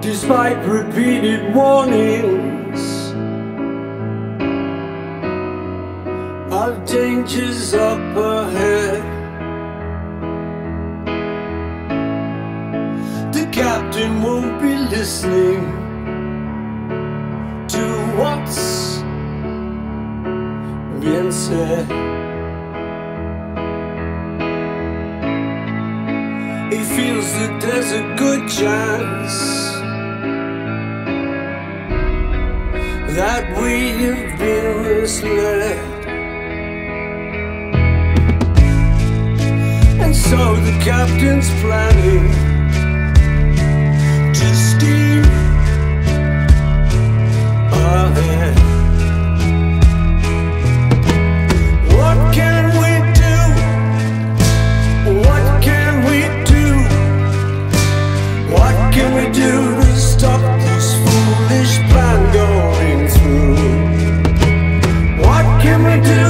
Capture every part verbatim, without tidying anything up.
Despite repeated warnings of dangers up ahead, the captain won't be listening to what's being said. He feels that there's a good chance that we have been misled, and so the captain's planning to steam ahead. What can we do? What can we do? What can we do to stop this foolish plan going through? What can we do?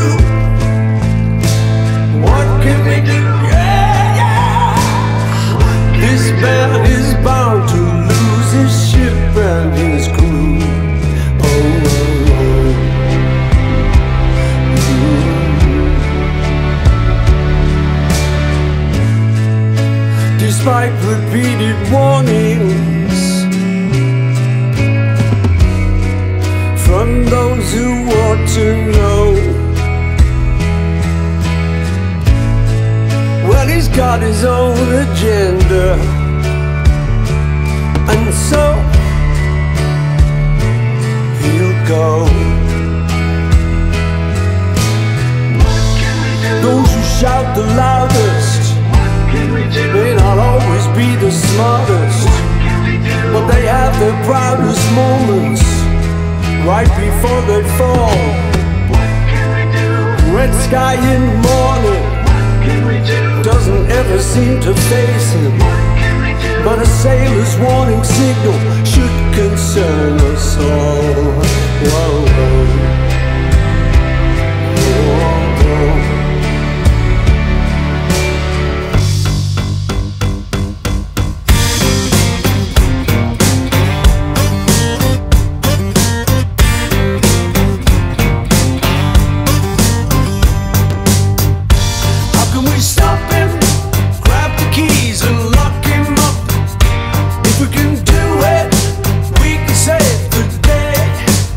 What can we do? Yeah, yeah. This man is bound to lose his ship and his crew. Oh, oh, oh. Mm. Despite repeated warnings from those who ought to know, well, he's got his own agenda, and so he'll go. Those who shout the loudest may not always be the smartest, but they have their proudest moments right before they fall. Red sky in morning doesn't ever seem to face him, but a sailor's warning signal should concern us all. Whoa, whoa. Whoa, whoa. If we can do it, we can save the day.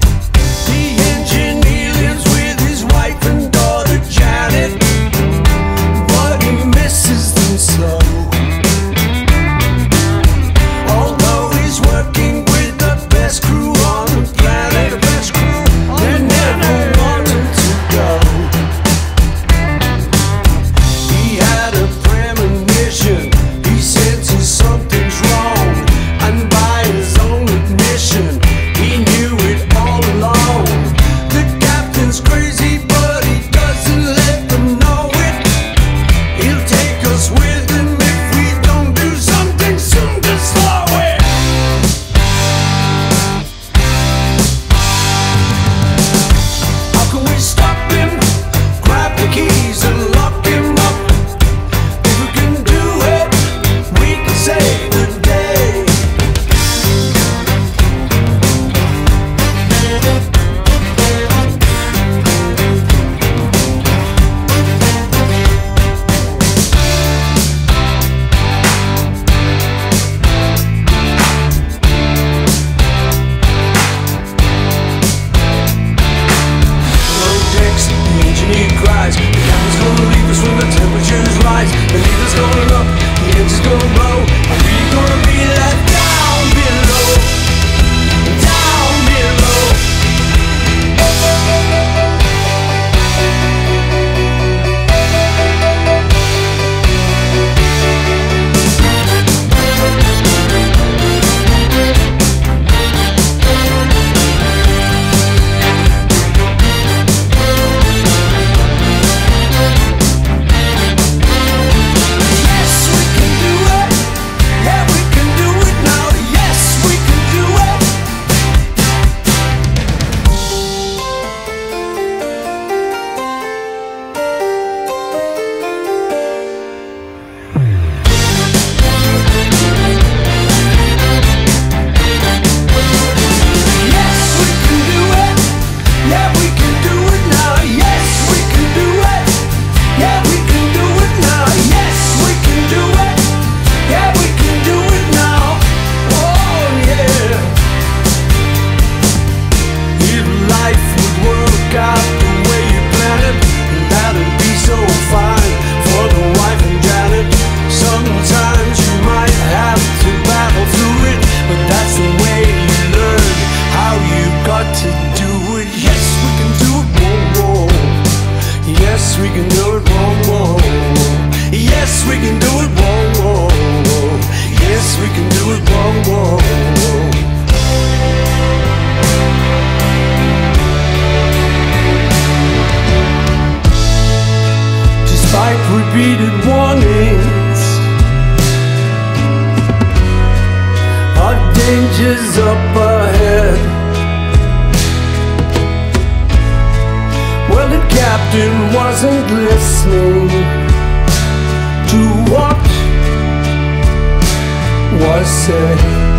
work out the way you planned it, and that'd be so fine for the wife and Janet. Sometimes you might have to battle through it, but that's the way you learn how you got to do it. Yes, we can do it, whoa, whoa. Yes, we can do it, whoa, whoa. Yes, we can do it, whoa, whoa. Yes, we can do it, whoa, whoa. Despite repeated warnings, our dangers up ahead. Well, the captain wasn't listening to what was said.